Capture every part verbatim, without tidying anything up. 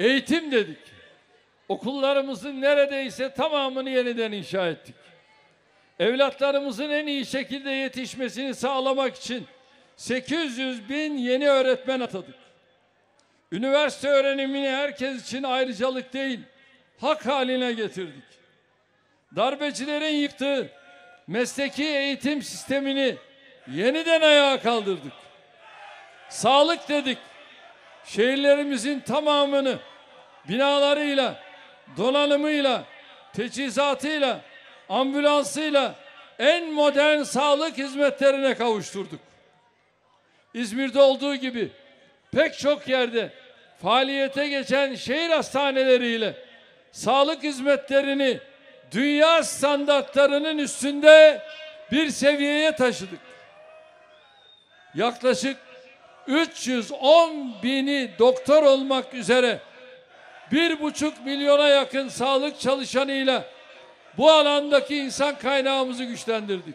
Eğitim dedik. Okullarımızın neredeyse tamamını yeniden inşa ettik. Evlatlarımızın en iyi şekilde yetişmesini sağlamak için sekiz yüz bin yeni öğretmen atadık. Üniversite öğrenimini herkes için ayrıcalık değil, hak haline getirdik. Darbecilerin yıktığı mesleki eğitim sistemini yeniden ayağa kaldırdık. Sağlık dedik. Şehirlerimizin tamamını binalarıyla, donanımıyla, teçhizatıyla, ambulansıyla en modern sağlık hizmetlerine kavuşturduk. İzmir'de olduğu gibi pek çok yerde faaliyete geçen şehir hastaneleriyle sağlık hizmetlerini dünya standartlarının üstünde bir seviyeye taşıdık. Yaklaşık üç yüz on bini doktor olmak üzere bir buçuk milyona yakın sağlık çalışanıyla bu alandaki insan kaynağımızı güçlendirdik.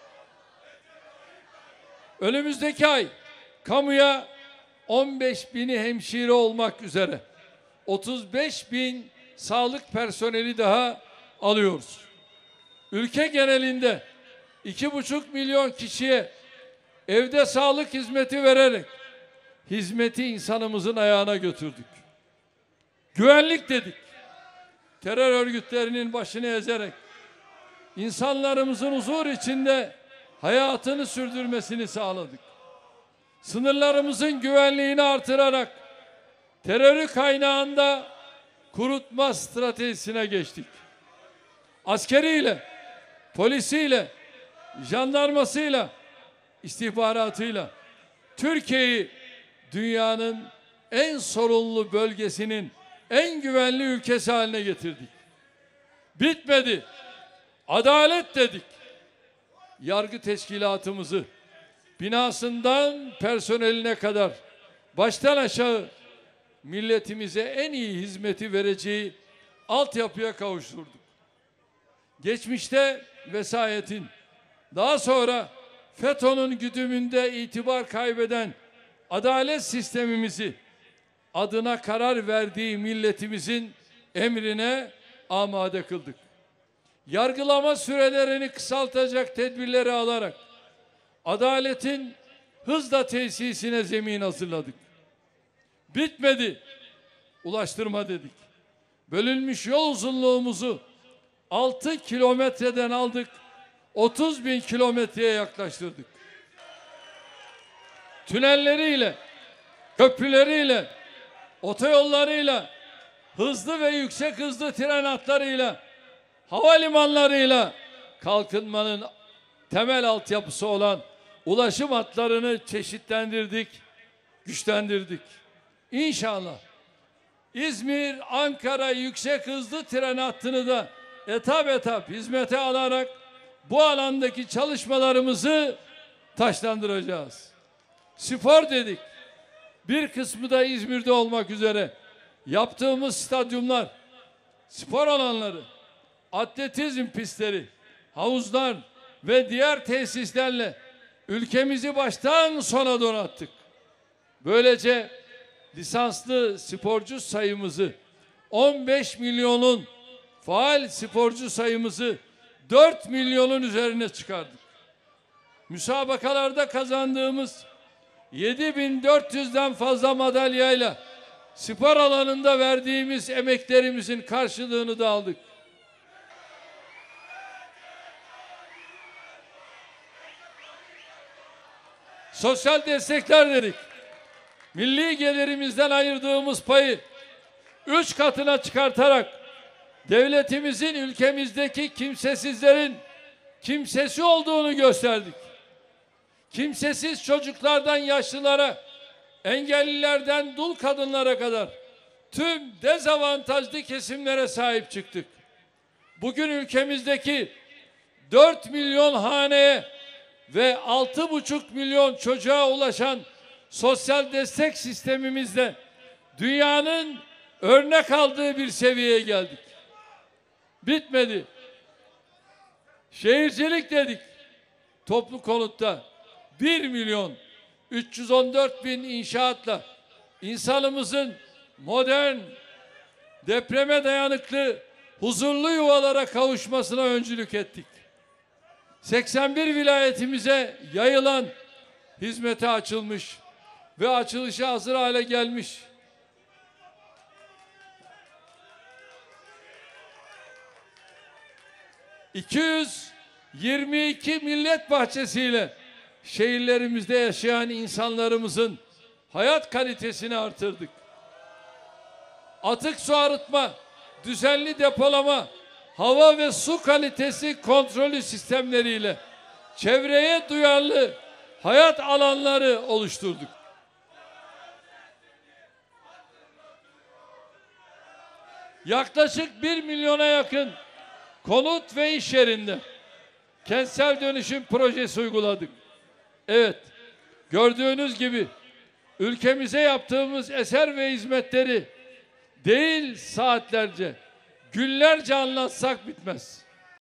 Önümüzdeki ay kamuya on beş bini hemşire olmak üzere otuz beş bin sağlık personeli daha alıyoruz. Ülke genelinde iki buçuk milyon kişiye evde sağlık hizmeti vererek hizmeti insanımızın ayağına götürdük. Güvenlik dedik. Terör örgütlerinin başını ezerek insanlarımızın huzur içinde hayatını sürdürmesini sağladık. Sınırlarımızın güvenliğini artırarak terörü kaynağında kurutma stratejisine geçtik. Askeriyle, polisiyle, jandarmasıyla, istihbaratıyla Türkiye'yi dünyanın en sorunlu bölgesinin en güvenli ülkesi haline getirdik. Bitmedi. Adalet dedik. Yargı teşkilatımızı binasından personeline kadar baştan aşağı milletimize en iyi hizmeti vereceği altyapıya kavuşturduk. Geçmişte vesayetin, daha sonra FETÖ'nün güdümünde itibar kaybeden adalet sistemimizi adına karar verdiği milletimizin emrine amade kıldık. Yargılama sürelerini kısaltacak tedbirleri alarak adaletin hızla tesisine zemin hazırladık. Bitmedi. Ulaştırma dedik. Bölünmüş yol uzunluğumuzu altı kilometreden aldık, otuz bin kilometreye yaklaştırdık. Tünelleriyle, köprüleriyle, otoyollarıyla, hızlı ve yüksek hızlı tren hatlarıyla, havalimanlarıyla kalkınmanın temel altyapısı olan ulaşım hatlarını çeşitlendirdik, güçlendirdik. İnşallah İzmir, Ankara yüksek hızlı tren hattını da etap etap hizmete alarak bu alandaki çalışmalarımızı taşlandıracağız. Spor dedik. Bir kısmı da İzmir'de olmak üzere yaptığımız stadyumlar, spor alanları, atletizm pistleri, havuzlar ve diğer tesislerle ülkemizi baştan sona donattık. Böylece lisanslı sporcu sayımızı on beş milyonun, faal sporcu sayımızı dört milyonun üzerine çıkardık. Müsabakalarda kazandığımız yedi bin dört yüzden fazla madalyayla spor alanında verdiğimiz emeklerimizin karşılığını da aldık. Sosyal destekler dedik. Milli gelirimizden ayırdığımız payı üç katına çıkartarak devletimizin ülkemizdeki kimsesizlerin kimsesi olduğunu gösterdik. Kimsesiz çocuklardan yaşlılara, engellilerden dul kadınlara kadar tüm dezavantajlı kesimlere sahip çıktık. Bugün ülkemizdeki dört milyon haneye ve altı buçuk milyon çocuğa ulaşan sosyal destek sistemimizde dünyanın örnek aldığı bir seviyeye geldik. Bitmedi. Şehircilik dedik. Toplu konutta bir milyon üç yüz on dört bin inşaatla insanımızın modern, depreme dayanıklı, huzurlu yuvalara kavuşmasına öncülük ettik. seksen bir vilayetimize yayılan, hizmete açılmış ve açılışa hazır hale gelmiş iki yüz yirmi iki millet bahçesiyle şehirlerimizde yaşayan insanlarımızın hayat kalitesini artırdık. Atık su arıtma, düzenli depolama, hava ve su kalitesi kontrolü sistemleriyle çevreye duyarlı hayat alanları oluşturduk. Yaklaşık bir milyona yakın konut ve iş yerinde kentsel dönüşüm projesi uyguladık. Evet, gördüğünüz gibi ülkemize yaptığımız eser ve hizmetleri değil saatlerce, günlerce anlatsak bitmez.